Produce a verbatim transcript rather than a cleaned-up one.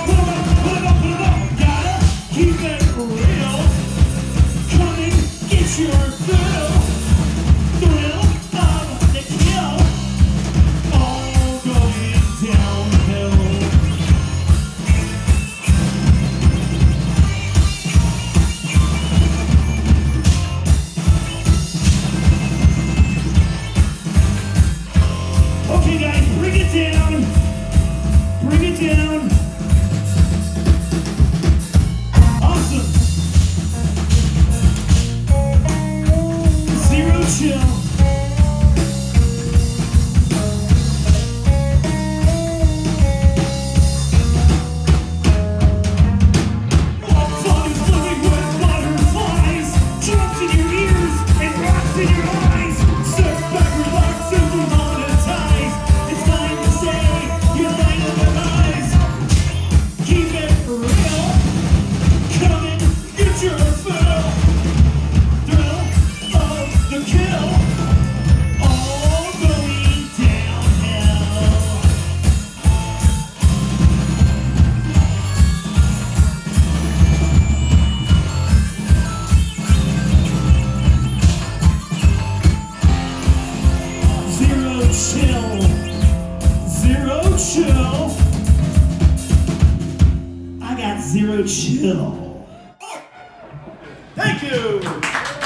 Put 'em up, put 'em up, put 'em up. Gotta keep it real. Come and get your fill. Thrill of the kill. All going downhill. Okay guys, bring it down. Bring it down. Awesome. Zero chill. Fun is living with butterflies. Jumps in your ears and rocks in your eyes. Step back, relax, and demonetize. It's time to say you're light of the eyes. Keep it real. Come and get your fill. Thrill of the kill. All going downhill. Zero chill. Zero chill. I got zero chill. Thank you.